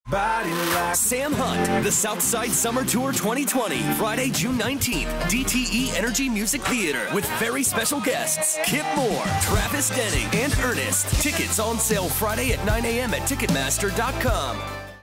Sam Hunt, the Southside Summer Tour 2020, Friday, June 19th, DTE Energy Music Theater, with very special guests, Kip Moore, Travis Denning, and Ernest. Tickets on sale Friday at 9 a.m. at Ticketmaster.com.